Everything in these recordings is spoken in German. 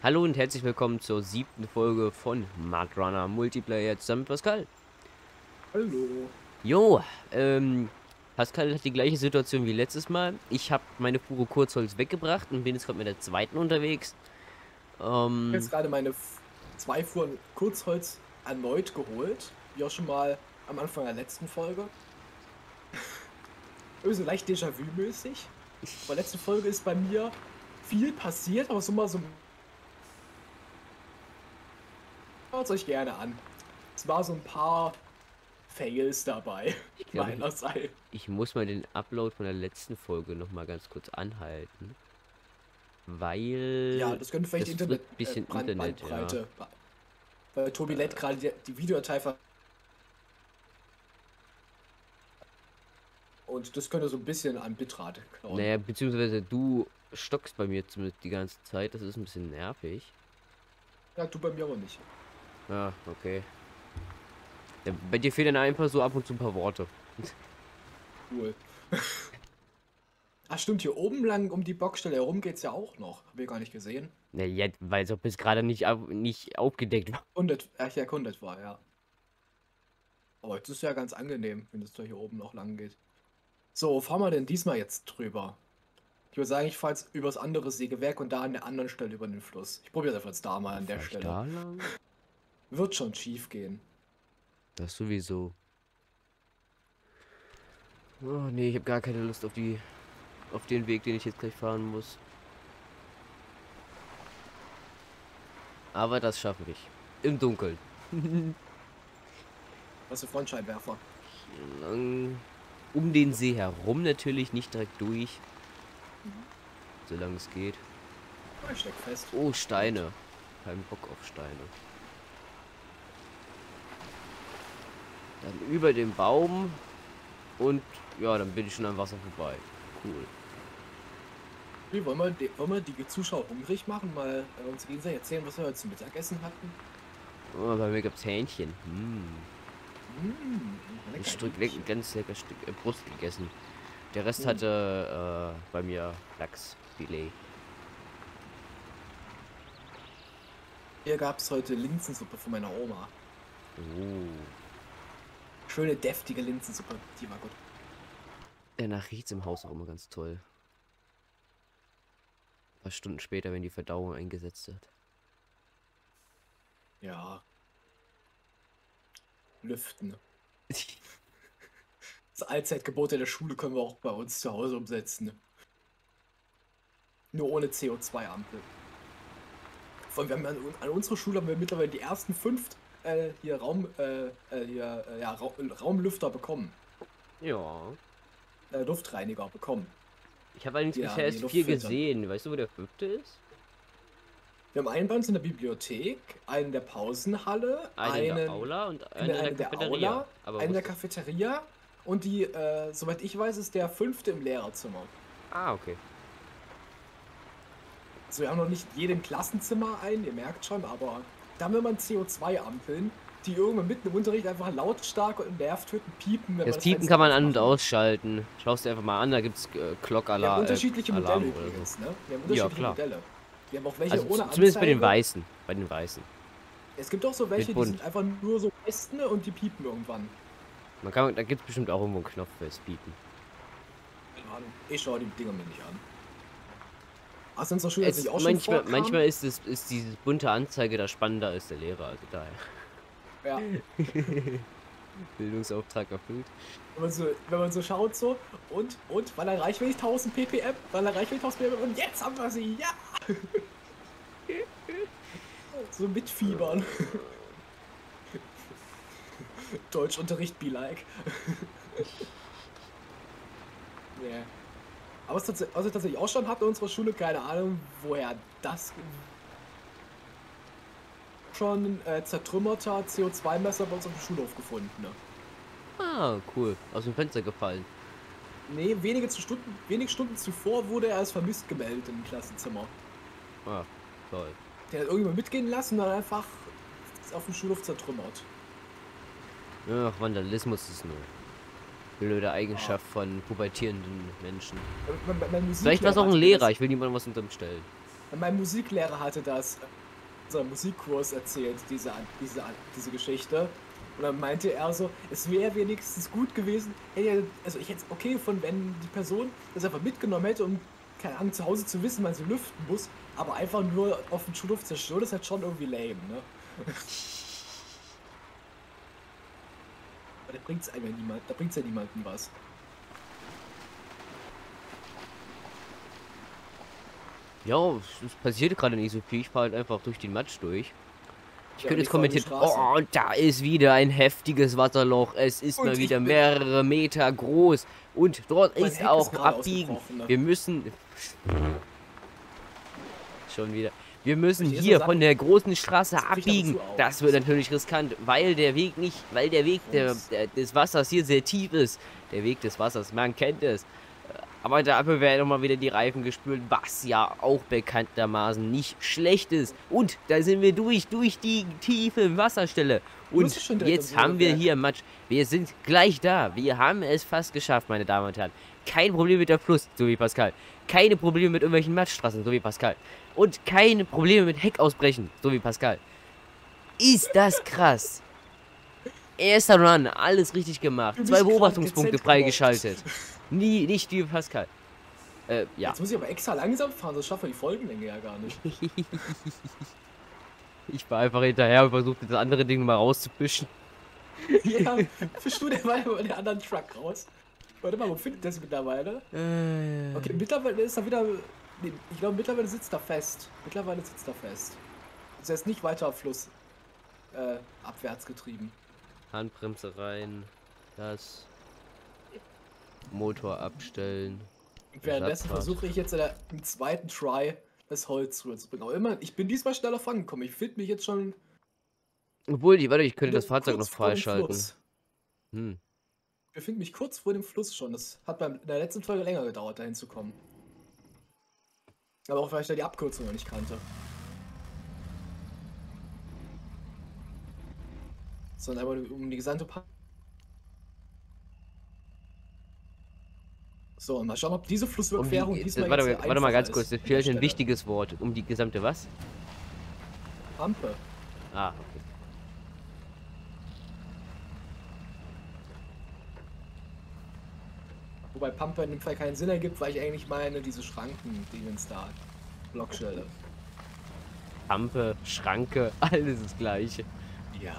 Hallo und herzlich willkommen zur 7. Folge von Mud Runner Multiplayer zusammen mit Pascal. Hallo. Jo, Pascal hat die gleiche Situation wie letztes Mal. Ich habe meine Fuhre Kurzholz weggebracht und bin jetzt gerade mit der zweiten unterwegs. Jetzt gerade meine zwei Fuhren Kurzholz erneut geholt, wie auch schon mal am Anfang der letzten Folge. Irgendwie so leicht Déjà-vu-mäßig. Bei der letzten Folge ist bei mir viel passiert, aber so mal so. Schaut euch gerne an. Es war so ein paar Fails dabei ich glaube, meinerseits. ich muss mal den Upload von der letzten Folge noch mal ganz kurz anhalten, Ja, weil das könnte vielleicht das die frisst ein bisschen Internet, ja. Bandbreite. Weil Tobi lädt gerade die Videodatei und das könnte so ein bisschen an Bitrate klauen. Naja, beziehungsweise du stockst bei mir zumindest die ganze Zeit. Das ist ein bisschen nervig. Ja, du bei mir aber nicht. Ja, okay. Ja, bei dir fehlen einfach so ab und zu ein paar Worte. Cool. Ach stimmt, hier oben lang um die Bockstelle herum geht's ja auch noch. Hab ich gar nicht gesehen. Na ja, weil es auch bis gerade nicht aufgedeckt war. Erkundet war, ja. Aber jetzt ist ja ganz angenehm, wenn es da hier oben noch lang geht. So, wo fahren wir denn diesmal jetzt drüber? Ich würde sagen, ich fahre jetzt übers andere Sägewerk und da an der anderen Stelle über den Fluss. Ich probiere einfach jetzt da mal an der Fahr ich Stelle. da lang? Wird schon schief gehen. Das sowieso. Oh nee, ich habe gar keine Lust auf den Weg, den ich jetzt gleich fahren muss. Aber das schaffe ich. Im Dunkeln. Was für Frontscheinwerfer. Lang, um den See herum natürlich, nicht direkt durch. Solange es geht. Oh, ich steck fest. Oh, Steine. Kein Bock auf Steine. Dann über den Baum. Und ja, dann bin ich schon am Wasser vorbei. Cool. Wie, wollen wir die Zuschauer hungrig machen? Mal uns gegenseitig erzählen, was wir heute zum Mittagessen hatten? Oh, bei mir gab's Hähnchen. Ein Lecker Stück, Hähnchen. ganz lecker Stück Brust gegessen. Der Rest Mm. hatte bei mir Lachsfilet. Hier gab es heute Linsensuppe von meiner Oma. Oh. Schöne, deftige Linsensuppe. Die war gut. Danach riecht's im Haus auch immer ganz toll. Ein paar Stunden später, wenn die Verdauung eingesetzt hat. Ja. Lüften. Das Allzeitgebot der Schule können wir auch bei uns zu Hause umsetzen. Nur ohne CO2-Ampel. Vor allem, wir haben an unserer Schule haben wir mittlerweile die ersten 5 Raumlüfter bekommen. Ja. Luftreiniger bekommen. Ich habe allerdings Ja, bisher die erst Luft 4 filtern. gesehen. Weißt du, wo der 5. ist? Wir haben einen bei uns in der Bibliothek, einen in der Pausenhalle, Einen in der einen Aula und in einen in der der Cafeteria. Aula, Aber einen in der wusstest Cafeteria und die, soweit ich weiß, ist der 5. im Lehrerzimmer. Ah, okay. Also wir haben noch nicht jedem Klassenzimmer einen, ihr merkt schon, aber da haben wir mal CO2-Ampeln, die irgendwann mitten im Unterricht einfach lautstark und nervtötend piepen, wenn Das man das Piepen Fenster kann man an- und aufmacht. ausschalten. Schaust dir einfach mal an, da gibt's Wir haben Clock-Alarm unterschiedliche Modelle Alarm oder so. übrigens, ne? Wir haben Ja, unterschiedliche klar. Modelle. Wir haben auch welche Also ohne zumindest bei den Anzeige. Weißen. Bei den Weißen. Es gibt auch so welche, die bunt. sind einfach nur so Äste und die piepen irgendwann. Da gibt es bestimmt auch irgendwo einen Knopf fürs Piepen. Keine Ahnung. Ich schaue die Dinger mir nicht an. Hast du in unserer Schule jetzt nicht auch schon Manchmal ist diese bunte Anzeige da spannender als der Lehrer. Also daher. Ja. Bildungsauftrag erfüllt. Wenn man so schaut so und wann erreichen wir die 1000 ppm? Wann erreichen wir die 1000 ppm? Und jetzt haben wir sie, ja! So mitfiebern. Deutschunterricht be like. Yeah. Aber was wir tatsächlich auch schon hatten in unserer Schule, keine Ahnung, woher das schon zertrümmerter CO2-Messer bei uns auf dem Schulhof gefunden. Ne? Ah, cool. Aus dem Fenster gefallen. Nee, wenige Stunden zuvor wurde er als vermisst gemeldet im Klassenzimmer. Ah, toll. Der hat irgendjemand mitgehen lassen und dann einfach auf dem Schulhof zertrümmert. Ach, Vandalismus ist eine blöde Eigenschaft von pubertierenden Menschen. Mein Vielleicht war es auch ein hat mir Lehrer, das- ich will niemandem was unterstellen. Mein Musiklehrer hatte das, so einen Musikkurs erzählt, diese Geschichte. Und dann meinte er so, es wäre wenigstens gut gewesen, also ich hätte es okay gefunden, wenn die Person das einfach mitgenommen hätte, um, keine Ahnung, zu Hause zu wissen, wann sie lüften muss, aber einfach nur auf den Schulhof zerstören, das ist halt schon irgendwie lame, ne? Aber da bringt's einem ja niemand, da bringt's ja niemandem was. Ja, es passiert gerade nicht so viel. Ich fahre halt einfach durch den Matsch durch. Ich Ja, könnte und jetzt ich fahr die kommentieren, Straße. oh, und da ist wieder ein heftiges Wasserloch. Es ist Und mal ich wieder bin, mehrere Meter groß. Und dort mein ist Heck ist auch gerade Abbiegen. ausgebrochen, ne? Wir müssen... Schon wieder. Wir müssen Ich lese nur hier von Sachen, der großen Straße das bricht ab und abbiegen. zu auf. Das wird natürlich riskant, weil der Weg nicht, weil der Weg des Wassers hier sehr tief ist. Der Weg des Wassers, man kennt es. Aber dafür werden nochmal wieder die Reifen gespült, was ja auch bekanntermaßen nicht schlecht ist. Und da sind wir durch die tiefe Wasserstelle. Muss Und ich schon direkt jetzt ans haben wir Sägewerk. hier Matsch. Wir sind gleich da. Wir haben es fast geschafft, meine Damen und Herren. Kein Problem mit der Fluss, so wie Pascal. Keine Probleme mit irgendwelchen Matschstraßen, so wie Pascal. Und keine Probleme mit Heckausbrechen, so wie Pascal. Ist das krass. Erster Run, alles richtig gemacht. Für 2 mich Beobachtungspunkte dezent freigeschaltet. gemobbt. Nie, nicht wie Pascal. Ja. Jetzt muss ich aber extra langsam fahren, sonst schaffen wir die Folgenlänge ja gar nicht. Ich war einfach hinterher und versuchte das andere Ding mal rauszufischen. Ja, fischst du derweil über den anderen Truck raus? Warte mal, wo findet der sich mittlerweile? Okay, mittlerweile ist er wieder. Nee, ich glaube, mittlerweile sitzt er fest. Mittlerweile sitzt er fest. Also er ist nicht weiter auf Fluss abwärts getrieben. Handbremse rein. Das. Motor abstellen. Währenddessen Ersatzrad. versuche ich jetzt im zweiten Try das Holz rüberzubringen. Aber immer, ich bin diesmal schneller vorangekommen. Ich finde mich jetzt schon Obwohl, warte, ich könnte wieder das Fahrzeug noch kurz vor dem freischalten. Fluss. Hm. Ich befinde mich kurz vor dem Fluss schon. Das hat in der letzten Folge länger gedauert, dahin zu kommen. Aber auch weil ich da die Abkürzung noch nicht kannte. Sondern einmal um die gesamte So, und mal schauen, ob diese Flussüberquerung diesmal Warte, jetzt warte mal ganz einfacher kurz, ist das an der fehlt ein Stelle. wichtiges Wort. Um die gesamte was? Pampe. Ah, okay. Wobei Pampe in dem Fall keinen Sinn ergibt, weil ich eigentlich meine, diese Schranken-Dingens da. Blockstelle. Pampe, Schranke, alles das gleiche. Ja.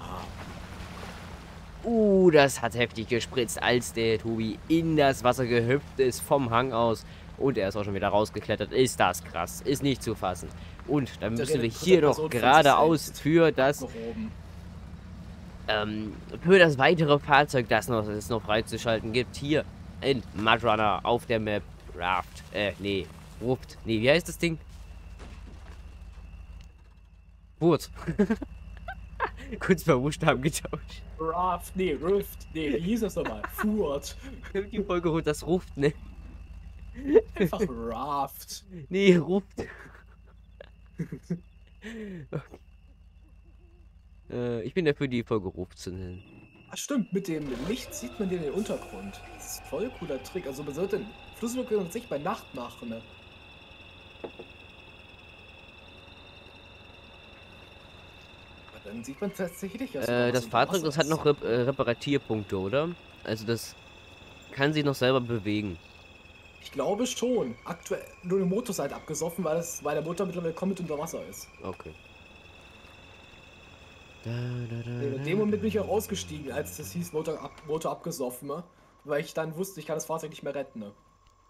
Das hat heftig gespritzt, als der Tobi in das Wasser gehüpft ist vom Hang aus. Und er ist auch schon wieder rausgeklettert. Ist das krass. Ist nicht zu fassen. Und dann Der müssen wir redet hier dritter noch Person von sich geradeaus selbst. für das Abgehoben. weitere Fahrzeug, das es noch freizuschalten gibt. Hier in Mudrunner auf der Map. Raft. Nee. Ruft. Nee, wie heißt das Ding? Wurt. Kurz mal Buchstaben getauscht. Raft, nee, Rift, nee, wie hieß das nochmal? Furt. Die Folge holt das Ruft, ne? Einfach Raft. Nee, Ruft. Okay. Ich bin dafür, die Folge Ruft zu nennen. Ach stimmt, mit dem Licht sieht man den Untergrund. Das ist ein voll cooler Trick. Also man sollte Flussüberquerung tatsächlich bei Nacht machen, ne? Aber dann sieht man tatsächlich was Das Fahrzeug, das hat noch Reparatierpunkte, oder? Also das kann sich noch selber bewegen. Ich glaube schon. Aktuell nur der Motor ist halt abgesoffen, weil der Motor mittlerweile komplett unter Wasser ist. Okay. In dem Moment bin ich auch ausgestiegen, als das hieß Motor abgesoffen, ne? Weil ich dann wusste, ich kann das Fahrzeug nicht mehr retten, ne?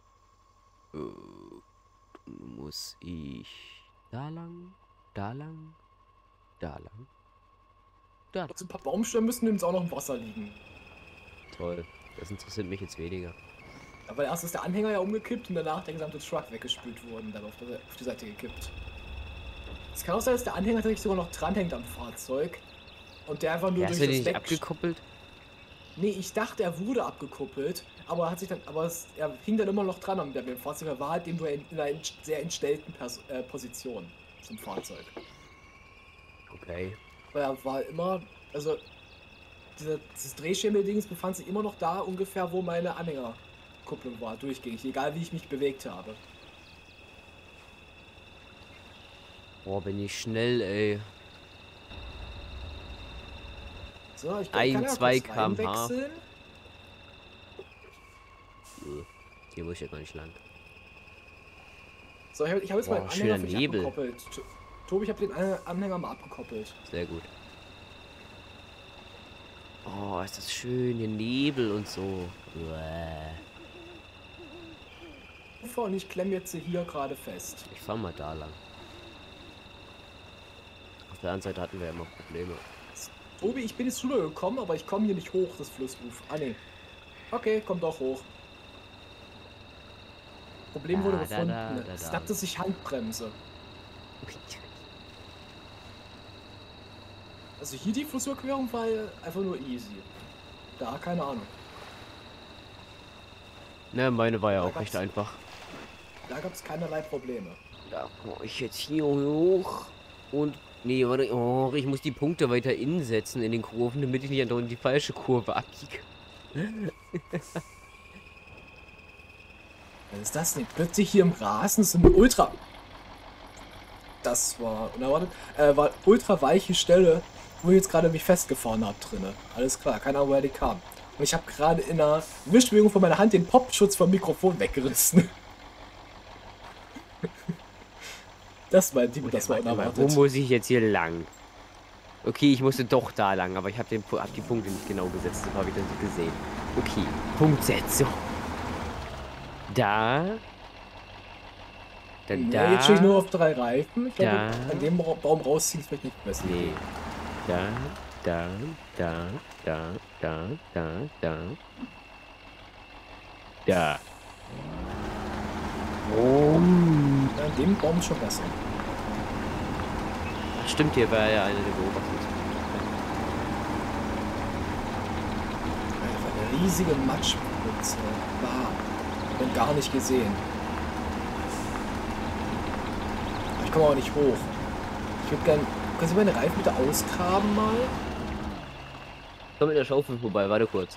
Muss ich da lang, da lang, da lang, da lang. Also ein paar Baumstämme müssen übrigens auch noch im Wasser liegen. Toll. Das interessiert mich jetzt weniger. Aber erst ist der Anhänger ja umgekippt und danach der gesamte Truck weggespült worden und dann auf die Seite gekippt. Es kann auch sein, dass der Anhänger tatsächlich sogar noch dranhängt am Fahrzeug und der einfach nur Hast durch du den das nicht abgekoppelt? Nee, ich dachte, er wurde abgekuppelt, aber er hing dann immer noch dran am dem Fahrzeug. Er war halt eben nur in einer sehr entstellten Position zum Fahrzeug. Okay. Weil er war immer, also dieses Drehschemel-Dings befand sich immer noch da ungefähr, wo meine Anhängerkupplung war, durchgängig, egal wie ich mich bewegt habe. Boah, bin ich schnell, ey. So, ich kann Ein, ja 2 kurz km/h. reinwechseln. Hier muss ich ja gar nicht lang. So, ich hab jetzt meinen Boah, Anhänger schöner für dich Nebel. abgekoppelt. Tobi, ich habe den Anhänger mal abgekoppelt. Sehr gut. Oh, ist das schön, hier Nebel und so. Uäh. Und ich klemme jetzt hier gerade fest. Ich fahr mal da lang. Auf der anderen Seite hatten wir ja immer Probleme. Tobi, ich bin jetzt drüber gekommen, aber ich komme hier nicht hoch, das Flussufer. Ah, nee. Okay, komm doch hoch. Problem wurde gefunden. Es nannte sich Handbremse. Also hier die Flussüberquerung war einfach nur easy. Da, keine Ahnung. Ne, meine war ja Da auch recht einfach. Da gab es keinerlei Probleme. Da komme ich jetzt hier hoch. Und. Nee, warte. Oh, ich muss die Punkte weiter innen setzen in den Kurven, damit ich nicht andauernd in die falsche Kurve abbiege. Was ist das denn? Plötzlich hier im Rasen ist eine ultra. Das war unerwartet. War ultra weiche Stelle, wo ich jetzt gerade mich festgefahren habe drinne. Alles klar, keine Ahnung, woher die kam. Und ich habe gerade in einer Wischbewegung von meiner Hand den Popschutz vom Mikrofon weggerissen. Das war unerwartet. Wo muss ich jetzt hier lang? Okay, ich musste doch da lang, aber ich habe die Punkte nicht genau gesetzt. Das habe ich dann nicht gesehen. Okay, Punktsetzung. Da. Dann Nee, da. jetzt stehe ich nur auf 3 Reifen. Ich glaube, Da. an dem Baum rausziehen ist vielleicht nicht besser. Nee. Da, da, da, da, da, da, da. Da. Ja, an dem Baum ist schon besser. Ach, stimmt, hier war ja eine der Beobachtungspunkte. Einfach eine riesige Matschpfütze. Und gar nicht gesehen. Aber ich komme auch nicht hoch. Ich würde gerne. Können Sie meine Reifen bitte ausgraben mal? Komm mit der Schaufel vorbei, warte kurz.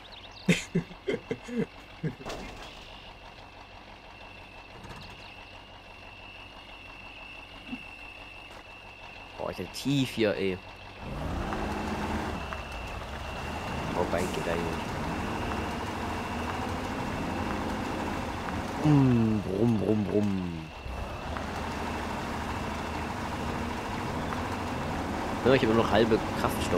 Boah, ist ja tief hier, ey. Oh, Bein geht da nicht. Brumm, brumm, brumm. Ja, ich habe nur noch halbe Kraftstoff.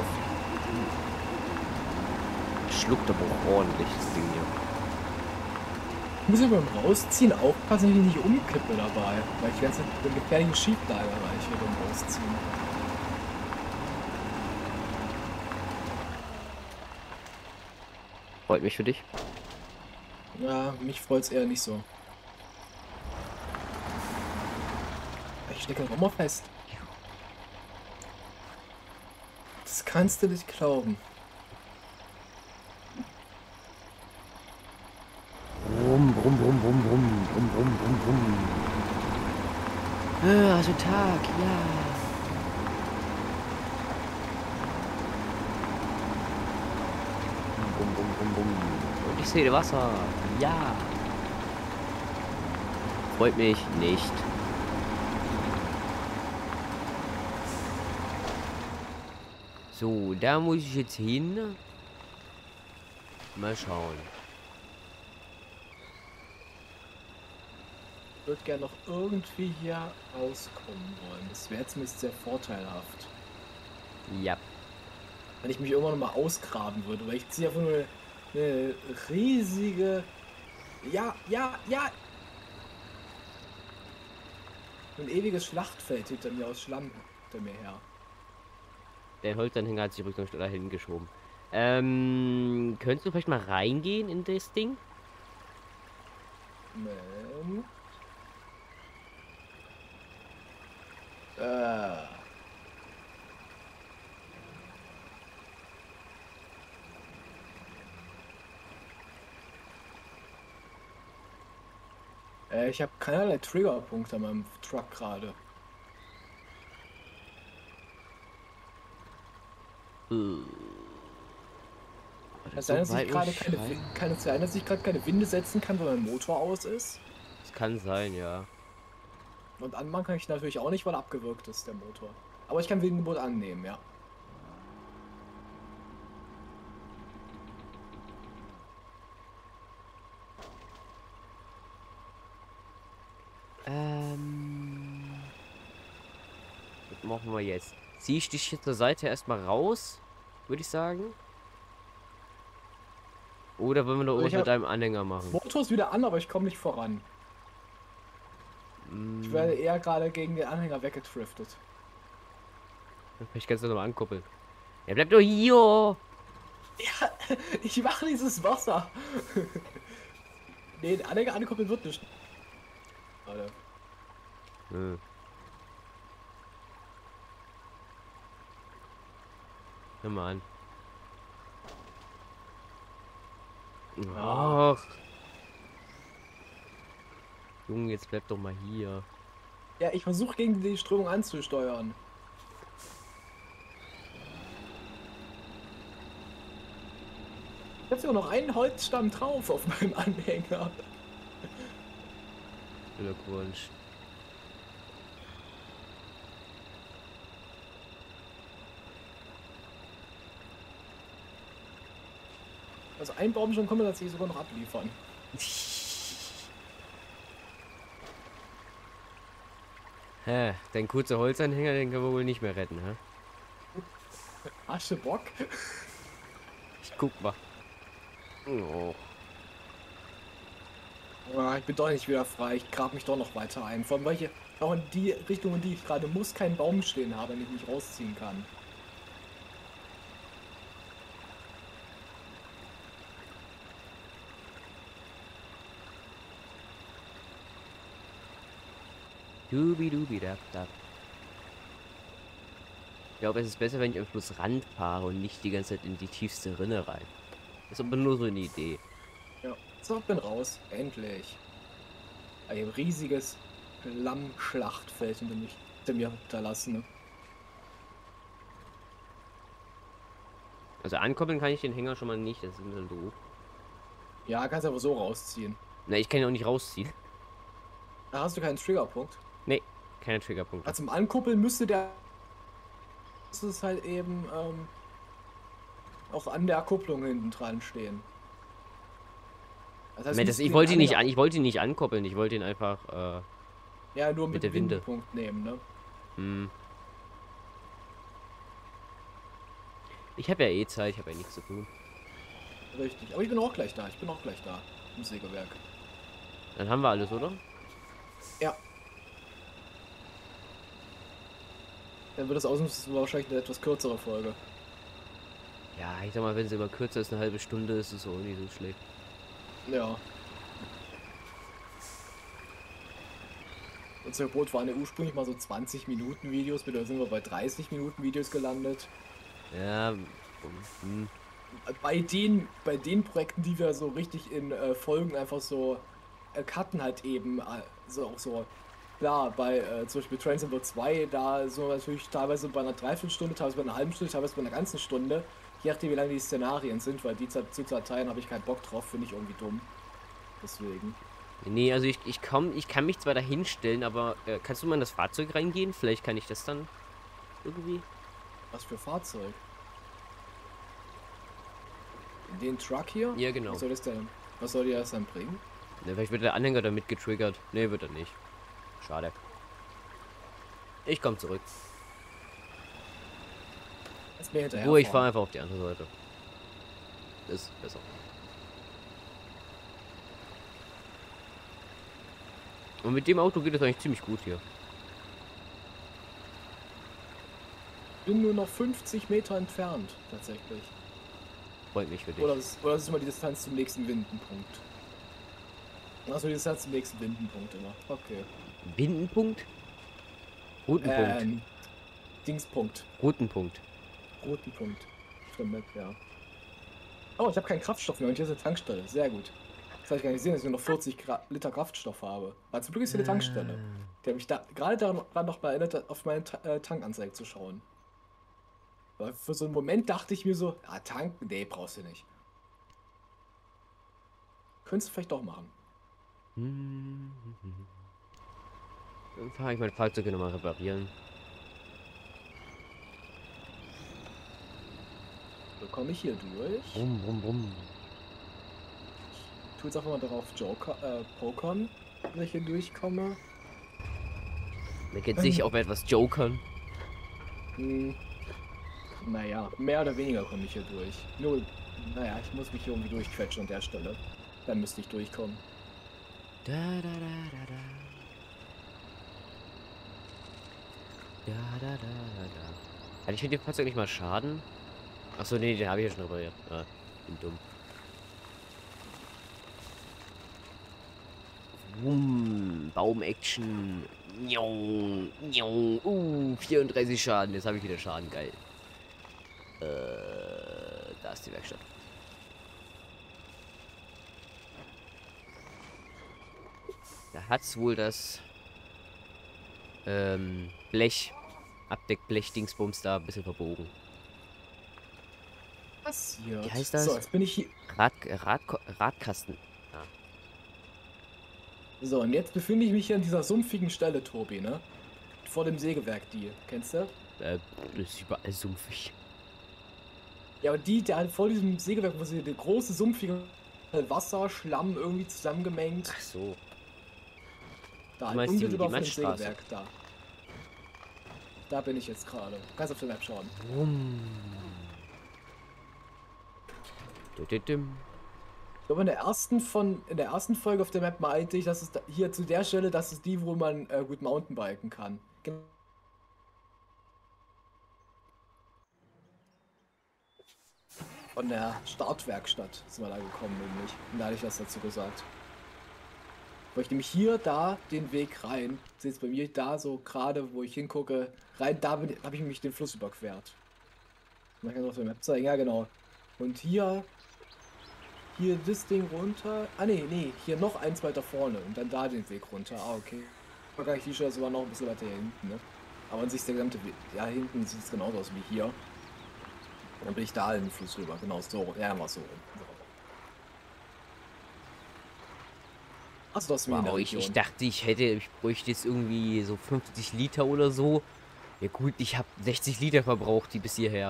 Schluckt aber auch ordentlich das Ding hier. Ich muss ja beim Rausziehen aufpassen, dass ich nicht umkippe dabei. Weil ich die ganze Zeit eine gefährliche Schieflage erreiche beim Rausziehen. Freut mich für dich. Ja, mich freut es eher nicht so. Ich stecke noch immer fest. Das kannst du nicht glauben. Brumm, brumm, brumm, brumm, brumm, brumm, brumm, brumm, brumm. Also Tag, ja. Brumm, brumm, brumm, brumm. Und ich sehe Wasser. Ja. Freut mich nicht. So, da muss ich jetzt hin. Mal schauen. Ich würde gerne noch irgendwie hier rauskommen wollen. Das wäre zumindest sehr vorteilhaft. Ja. Wenn ich mich irgendwann noch mal ausgraben würde, weil ich ziehe einfach nur eine riesige. Ja, ja, ja! Ein ewiges Schlachtfeld hinter mir aus Schlamm hinter mir her. Der Holzanhänger hat sich übrigens noch dahin geschoben. Könntest du vielleicht mal reingehen in das Ding? Moment. Ich habe keinerlei Triggerpunkte an meinem Truck gerade. Kann es sein, dass ich gerade kann es sein, dass ich gerade keine Winde setzen kann, weil mein Motor aus ist? Das kann sein, ja. Und anmachen kann ich natürlich auch nicht, weil abgewürgt ist, der Motor. Aber ich kann Wiedergeburt annehmen, ja. Was machen wir jetzt? Zieh ich dich hier zur Seite erstmal raus, würde ich sagen. Oder wollen wir noch Also irgendwas ich mit habe deinem Anhänger machen? Motor ist wieder an, aber ich komme nicht voran. Ich werde Hm, eher gerade gegen den Anhänger weggetriftet. vielleicht kannst du noch mal ankuppeln. Ja, bleib doch hier! Ja, ich mache dieses Wasser. Nee, den Anhänger ankuppeln wird nicht. Warte. Hm. Hör mal an. Ja. Ach, Junge, jetzt bleib doch mal hier. Ja, ich versuche gegen die Strömung anzusteuern. Ich habe sogar noch einen Holzstamm drauf auf meinem Anhänger. Glückwunsch. Also ein Baumstamm kann man tatsächlich sogar noch abliefern. Hä, dein kurzer Holzanhänger, den können wir wohl nicht mehr retten, hä? Aschebock. Ich guck mal. Oh. Ah, ich bin doch nicht wieder frei. Ich grab mich doch noch weiter ein. Vor allem, weil ich auch in die Richtung, in die ich gerade muss, keinen Baum stehen habe, den ich nicht rausziehen kann. Dubi-dubi-dab-dab. Ich glaube, es ist besser, wenn ich am Flussrand fahre und nicht die ganze Zeit in die tiefste Rinne rein. Ist aber nur so eine Idee. Ja. So, bin raus. Endlich. Ein riesiges Lammschlachtfeld hinter mir hinterlassen. Ne? Also ankoppeln kann ich den Hänger schon mal nicht, das ist ein bisschen doof. Ja, kannst aber so rausziehen. Na, ich kann ihn auch nicht rausziehen. Da hast du keinen Triggerpunkt. Nee, keine Triggerpunkte. Also zum Ankuppeln müsste der müsste es halt eben auch an der Kupplung hinten dran stehen. Das heißt, Moment, müsste ich den wollte ihn nicht Anhänger ich wollte ihn nicht ankoppeln, ich wollte ihn einfach ja nur mit mit der Winde. Windenpunkt nehmen, ne? Hm. Ich habe ja eh Zeit, ich habe ja nichts zu tun. Richtig. Aber ich bin auch gleich da. Ich bin auch gleich da. Im Sägewerk. Dann haben wir alles, oder? Ja. Dann wird das ausnahmsweise wahrscheinlich eine etwas kürzere Folge. Ja, ich sag mal, wenn sie immer kürzer ist, eine halbe Stunde, ist es auch nicht so schlecht. Ja. Unser Boot waren ja ursprünglich mal so 20 Minuten Videos, mittlerweile sind wir bei 30 Minuten Videos gelandet. Ja, hm. Bei den Projekten, die wir so richtig in Folgen einfach so cutten halt eben, so auch so, klar, bei zum Beispiel Transcendent 2, da so natürlich teilweise bei einer Dreiviertelstunde, teilweise bei einer halben Stunde, teilweise bei einer ganzen Stunde, je nachdem wie lange die Szenarien sind, weil die zu zerteilen habe ich keinen Bock drauf, finde ich irgendwie dumm. Deswegen. Nee, also ich kann mich zwar da hinstellen, aber kannst du mal in das Fahrzeug reingehen? Vielleicht kann ich das dann irgendwie. Was für Fahrzeug? Den Truck hier? Ja, genau. Was soll das denn? Was soll dir das dann bringen? Ne, vielleicht wird der Anhänger damit getriggert. Ne, wird er nicht. Schade. Ich komme zurück. Lass mir hinterher Wo ich fahren. fahre einfach auf die andere Seite. Ist besser. Und mit dem Auto geht es eigentlich ziemlich gut hier. Bin nur noch 50 Meter entfernt, tatsächlich. Freut mich für dich. Oder das ist immer die Distanz zum nächsten Windenpunkt. Achso, die Distanz zum nächsten Windenpunkt immer. Okay. Windenpunkt? Roten Punkt. Dingspunkt. Roten Punkt. Roten Punkt. Auf der Map, ja. Oh, ich habe keinen Kraftstoff mehr und hier ist eine Tankstelle. Sehr gut. Das habe ich gar nicht gesehen, dass ich nur noch 40 Liter Kraftstoff habe. Aber zum Glück ist hier eine Tankstelle. Der hat mich da gerade daran noch mal erinnert, auf meine Tankanzeige zu schauen. Weil für so einen Moment dachte ich mir so, ah, tanken? Nee, brauchst du nicht. Könntest du vielleicht doch machen. Dann fahre ich mein Fahrzeug nochmal reparieren. So komme ich hier durch. Brumm, brumm, brumm. Ich tue jetzt einfach mal darauf pokern, dass ich hier durchkomme. Man kennt sich auch etwas jokern. Hm, naja, mehr oder weniger komme ich hier durch. Nur, naja, ich muss mich hier irgendwie durchquetschen an der Stelle. Dann müsste ich durchkommen. Da, da, da, da, da. Da, da, da, da, da. Hatte ich mit dem Fahrzeug nicht mal Schaden? Achso, nee, den habe ich ja schon repariert. Ah, bin dumm. Baum-Action. 34 Schaden. Jetzt habe ich wieder Schaden. Geil. Da ist die Werkstatt. Da hat's wohl das Blech, Abdeckblech-Dingsbums da ein bisschen verbogen. Passiert. Wie heißt So, das? jetzt bin ich hier. Radkasten. Ah, So, und jetzt befinde ich mich hier an dieser sumpfigen Stelle, Tobi, ne? Vor dem Sägewerk, die. Kennst du? das ist überall sumpfig. Ja, aber die, der halt vor diesem Sägewerk, wo sie der große, sumpfige Wasser, Schlamm irgendwie zusammengemengt. Ach so. Da Du halt meinst die unmittelbar vor dem Matschstraße? Sägewerk, da. Da bin ich jetzt gerade. Kannst auf der Map schauen. Brumm. Düdüdüm. Ich glaube, in der ersten Folge auf der Map meinte ich, dass es da, hier zu der Stelle, das ist die, wo man gut Mountainbiken kann. Von der Startwerkstatt sind wir da gekommen, nämlich. Und da hatte ich das dazu gesagt. Weil ich nämlich hier, da, den Weg rein, seht es bei mir da so gerade, wo ich hingucke, rein, da habe ich nämlich den Fluss überquert. Man kann auf der Map zeigen, ja genau. Und hier das Ding runter. Ah nee, hier noch eins weiter vorne und dann da den Weg runter. Ah, okay. War gar nicht die Stelle, das war noch ein bisschen weiter hier hinten, ne? Aber an sich ist der gesamte Weg, ja, hinten sieht es genauso aus wie hier. Und dann bin ich da in den Fluss rüber, genau so. Ja, war so. Achso, das ist mir in der Wow, ich Region. dachte, ich bräuchte jetzt irgendwie so 50 Liter oder so. Ja gut, ich habe 60 Liter verbraucht, die bis hierher.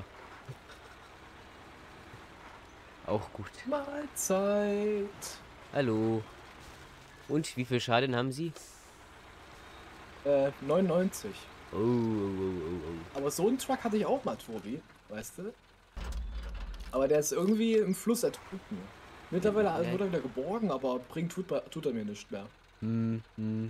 Auch gut. Mahlzeit. Hallo. Und wie viel Schaden haben Sie? 99. Oh, oh, oh, oh, Aber so einen Truck hatte ich auch mal, Tobi. Weißt du? Aber der ist irgendwie im Fluss ertrunken. Mittlerweile Ja. wurde er wieder geborgen, aber tut er mir nicht mehr. Hm.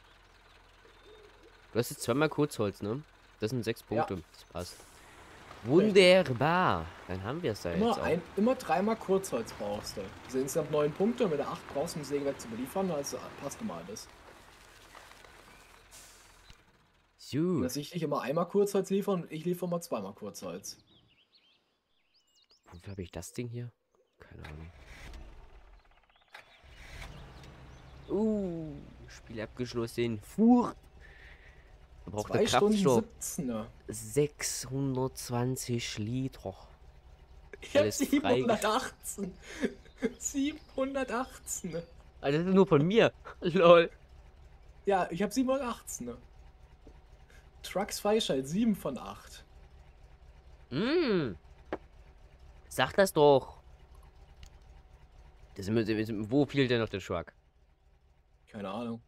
Du hast jetzt zweimal Kurzholz, ne? Das sind 6 Ja, Punkte. Das passt. Wunderbar. Dann haben wir es da jetzt auch. immer dreimal Kurzholz brauchst du. Also insgesamt 9 Punkte und mit der 8 brauchst du, um das Sägewerk zu beliefern, also passt immer alles. Und So. dass ich nicht immer einmal Kurzholz liefern und ich liefere mal zweimal Kurzholz. Wofür habe ich das Ding hier? Keine Ahnung. Spiel abgeschlossen. Furcht. Verbrauchter 2 Stunden Kraftstoff. 17, ne? 620 Liter. Ich hab Alles frei. 718. 718. Ne? Also das ist nur von mir. Lol. Ja, ich hab 718. Ne? Trucks Freischalt 7 von 8. Sag das doch. Wo fehlt denn noch der Truck? Keine Ahnung.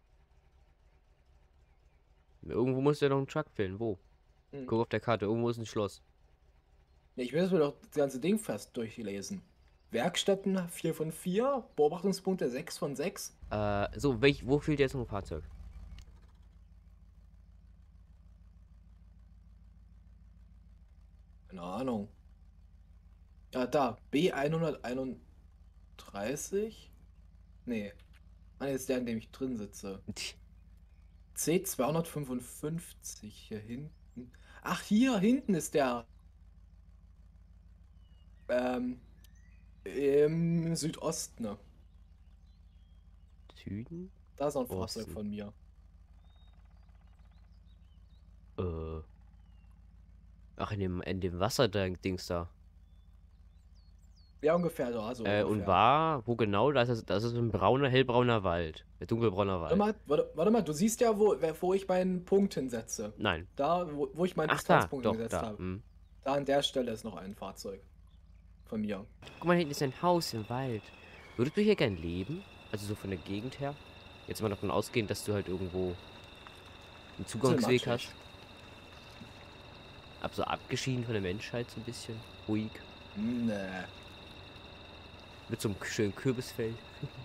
Irgendwo muss ja noch ein Truck fehlen. Wo? Hm. Guck auf der Karte. Irgendwo ist ein Schloss. Ja, ich will mir doch das ganze Ding fast durchlesen. Werkstätten 4 von 4, Beobachtungspunkte 6 von 6. So, wo fehlt jetzt noch ein Fahrzeug? Keine Ahnung. Ja, da. B131. Nee. Ah, nee, ist der, in dem ich drin sitze. C255 hier hinten. Ach, hier hinten ist der. Ähm, im Südosten. Ne? Süden? Da ist noch ein Fahrzeug Osten. von mir. Äh. Ach, in dem Wasserdings da. Ja, ungefähr so, also Und ungefähr. wo genau? Das ist ein brauner, hellbrauner Wald. Dunkelbrauner Warte Wald. mal, warte mal, du siehst ja, wo ich meinen Punkt hinsetze. Nein. Da, wo ich meinen Ach, da, Distanzpunkt doch, hingesetzt da. habe. Hm. Da an der Stelle ist noch ein Fahrzeug von mir. Guck mal, hinten ist ein Haus im Wald. Würdest du hier gern leben? Also so von der Gegend her? Jetzt mal davon ausgehen, dass du halt irgendwo einen Bisschen Zugangsweg matschig. hast. So abgeschieden von der Menschheit so ein bisschen. Ruhig. Nee. Mit so einem schönen Kürbisfeld.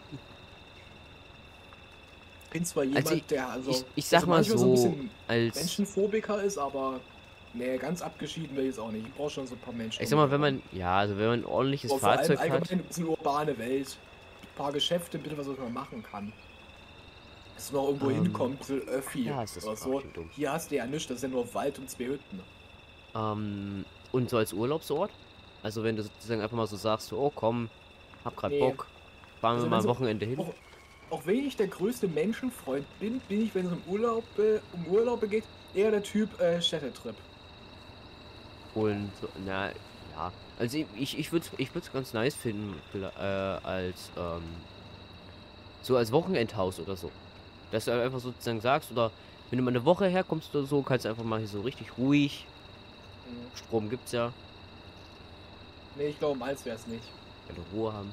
Bin zwar Also jemand, der ich sag also mal manchmal so ein so, bisschen als... Menschenphobiker ist, aber nee, ganz abgeschieden will ich es auch nicht. Ich brauche schon so ein paar Menschen Ich um sag mich mal, wenn herum. man... Ja, also wenn man ein ordentliches Aber vor allem Fahrzeug allgemein hat... ein bisschen urbane Welt. Ein paar Geschäfte, bitte, was man machen kann. Dass man auch irgendwo hinkommt, ein bisschen Öffi Ja, ist das oder ein so. bisschen dumm. Hier hast du ja nichts, das ist ja nur Wald und zwei Hütten. Und so als Urlaubsort? Also wenn du sozusagen einfach mal so sagst, so, oh komm, hab grad Nee. Bock, fahren wir Also mal wenn ein so, Wochenende hin. auch wenn ich der größte Menschenfreund bin ich, wenn es um Urlaube geht, eher der Typ Städtetrip. Und so, na, ja. Also ich würd's ganz nice finden, als, so als Wochenendhaus oder so. Dass du einfach sozusagen sagst, oder wenn du mal eine Woche herkommst oder so, kannst du einfach mal hier so richtig ruhig. Hm. Strom gibt's ja, Nee, ich glaube, meins wäre es nicht. wenn wir Ruhe haben.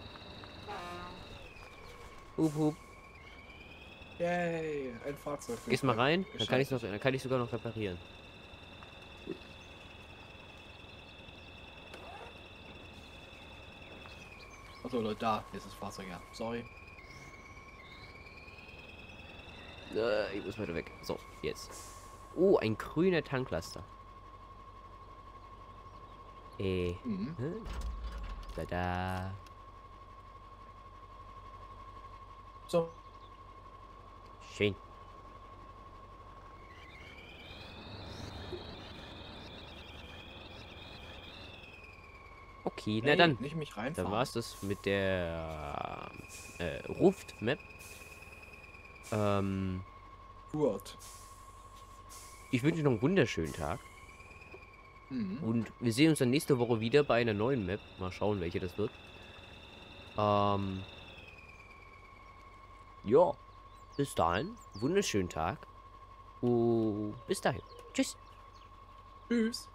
Hup, hup. Yay, ein Fahrzeug Gehst mal rein, geschaltet. dann kann ich sogar noch reparieren. Achso, Leute, da, hier ist das Fahrzeug, ja. Sorry. Ich muss weiter weg. So, jetzt. Oh, ein grüner Tanklaster. Mhm. Hm? Tada. So, Schön. Okay, na nee, dann. nicht mich Dann reinfahren. war es das mit der Ruft-Map. Ähm, Gut. Ich wünsche dir noch einen wunderschönen Tag. Mhm. Und wir sehen uns dann nächste Woche wieder bei einer neuen Map. Mal schauen, welche das wird. Ähm, ja. Bis dahin. Wunderschönen Tag. Und bis dahin. Tschüss. Tschüss.